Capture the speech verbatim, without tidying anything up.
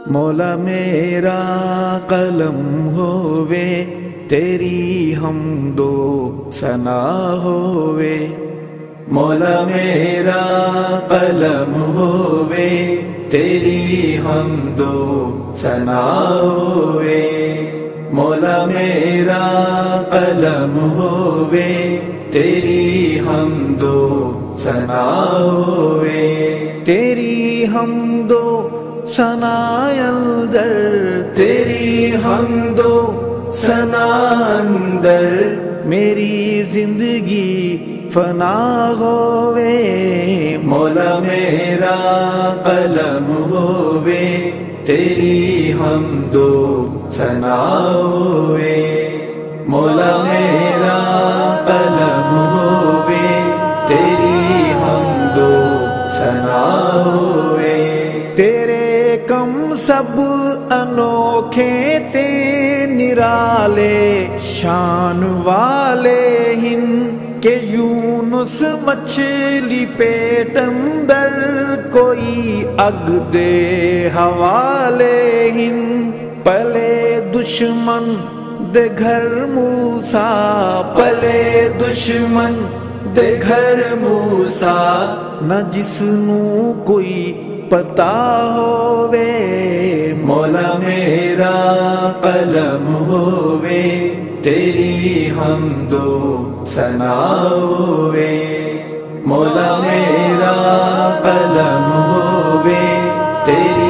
مولا میرا قلم ہووے تیری حمد و ثنا ہووے، مولا میرا قلم ہووے تیری حمد و ثنا ہووے، مولا میرا قلم ہووے تیری حمد و ثنا ہووے، تیری حمد و ثنا اندر، تیری حمد و ثنا اندر میری زندگی فنا ہووے، مولا میرا قلم ہووے تیری حمد و ثنا ہووے، مولا میرا قلم ہووے تیری حمد و ثنا ہووے، تیرے کم سب انوکھے تے نرالے شان والے ہن کہ یونس مچھلی پیٹ اندر کوئی اگ دے حوالے ہن، پلے دشمن دے گھر موسیٰ، پلے دشمن دے گھر موسیٰ، نہ جس نو کوئی پتا ہووے، مولا میرا قلم ہووے تیری حمد و ثنا ہووے، مولا میرا قلم ہووے تیری